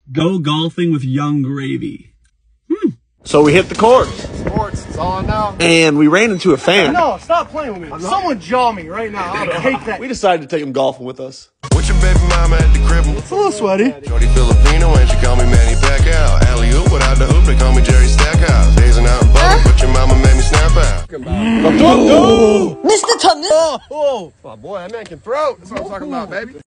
Go golfing with Young Gravy. So we hit the course. Sports, that's all I know. And we ran into a fan. No, stop playing with me. Someone jaw me right now. I'll take that. We decided to take him golfing with us. With your baby mama at the crib. It's a little sweaty. Shorty Filipino and she call me Manny Pacquiao. Alley-oop without the hoop, they call me Jerry Stackhouse. Dazing out in public, but your mama made me snap out. Mr. Thomas. Oh, boy, that man can throw. That's what I'm talking about, baby.